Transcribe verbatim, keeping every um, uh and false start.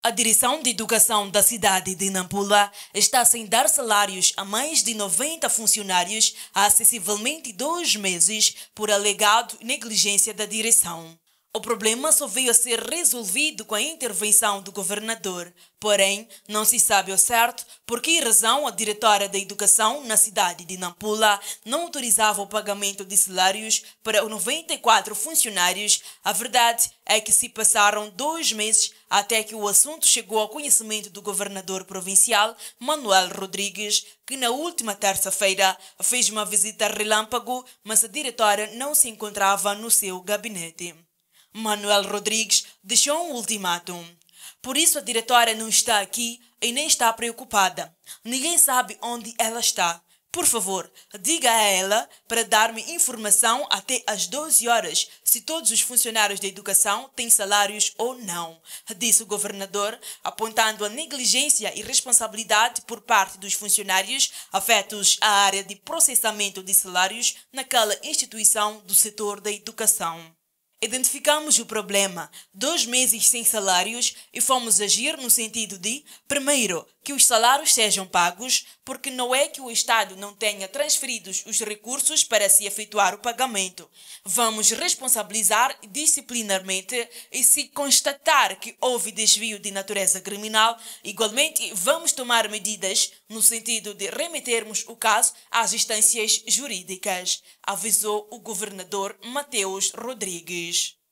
A Direção de Educação da cidade de Nampula está sem dar salários a mais de noventa funcionários há sensivelmente dois meses por alegado negligência da direção. O problema só veio a ser resolvido com a intervenção do governador, porém não se sabe ao certo por que razão a diretora da educação na cidade de Nampula não autorizava o pagamento de salários para noventa e quatro funcionários. A verdade é que se passaram dois meses até que o assunto chegou ao conhecimento do governador provincial, Manuel Rodrigues, que na última terça-feira fez uma visita relâmpago, mas a diretora não se encontrava no seu gabinete. Manuel Rodrigues deixou um ultimátum. Por isso a diretora não está aqui e nem está preocupada. Ninguém sabe onde ela está. Por favor, diga a ela para dar-me informação até às doze horas se todos os funcionários da educação têm salários ou não, disse o governador, apontando a negligência e responsabilidade por parte dos funcionários afetos à área de processamento de salários naquela instituição do setor da educação. Identificamos o problema, dois meses sem salários, e fomos agir no sentido de, primeiro, que os salários sejam pagos, porque não é que o Estado não tenha transferido os recursos para se efetuar o pagamento. Vamos responsabilizar disciplinarmente e, se constatar que houve desvio de natureza criminal, igualmente vamos tomar medidas no sentido de remetermos o caso às instâncias jurídicas, avisou o governador Mateus Rodrigues.